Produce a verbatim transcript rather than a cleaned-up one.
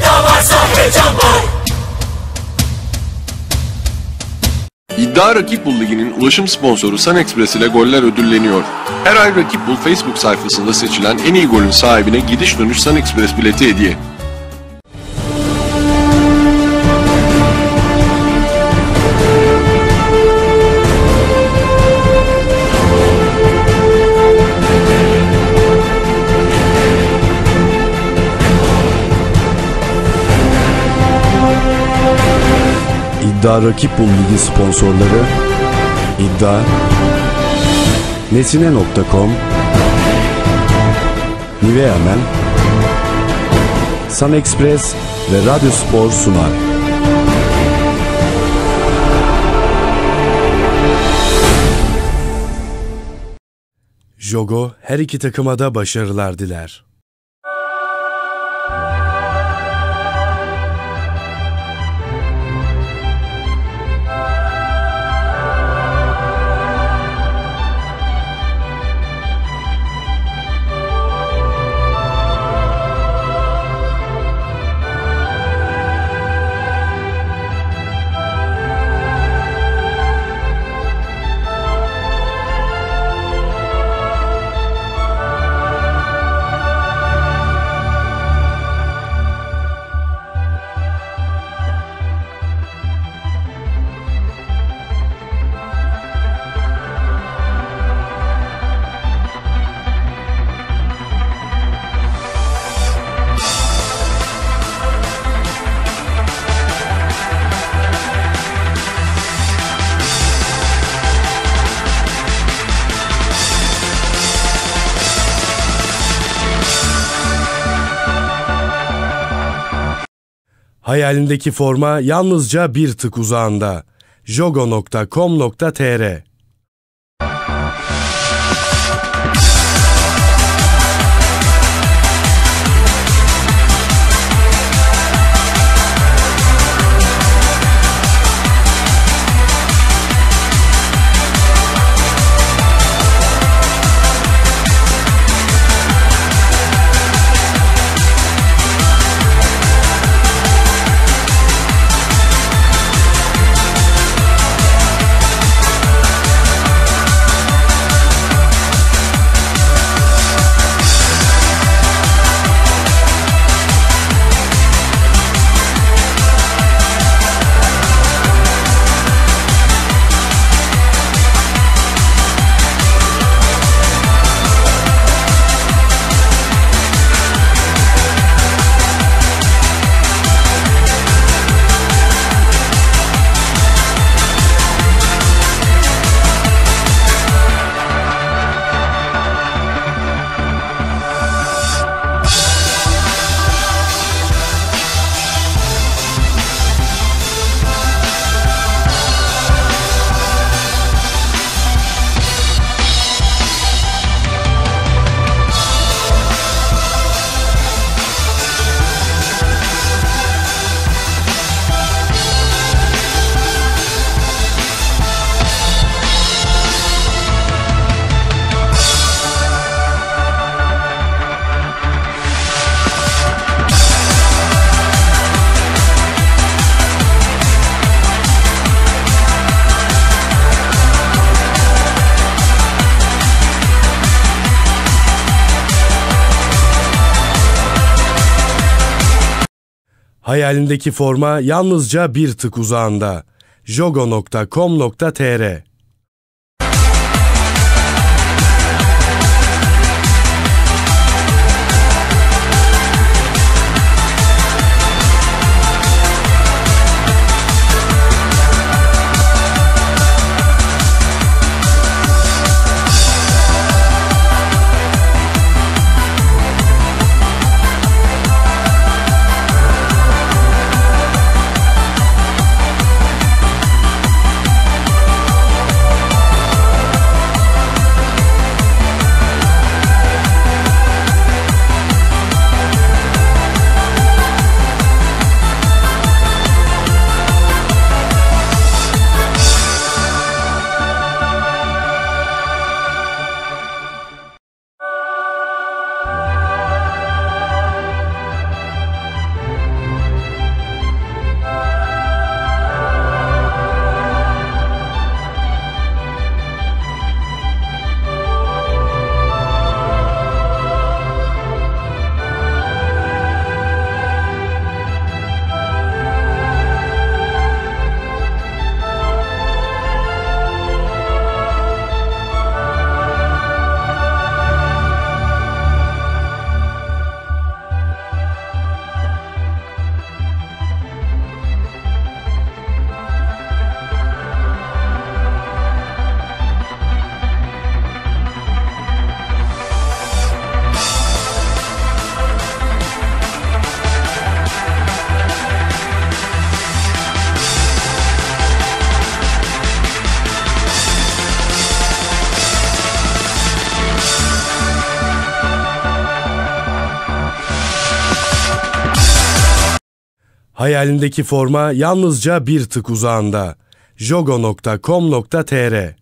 para varsa heyecan var. İddia Rakip Bul Ligi'nin ulaşım sponsoru SunExpress ile goller ödülleniyor. Her ay Rakip Bul Facebook sayfasında seçilen en iyi golün sahibine gidiş dönüş SunExpress bileti hediye. İddia Rakip Bul Ligi sponsorları İddia, Nesine nokta com, Nivea Men, SunExpress ve Radyo Spor sunar. Jogo her iki takıma da başarılar diler. Hayalindeki forma yalnızca bir tık uzağında. jogo nokta com nokta tr Hayalindeki forma yalnızca bir tık uzağında. jogo nokta com nokta tr Hayalindeki forma yalnızca bir tık uzağında. jogo nokta com nokta tr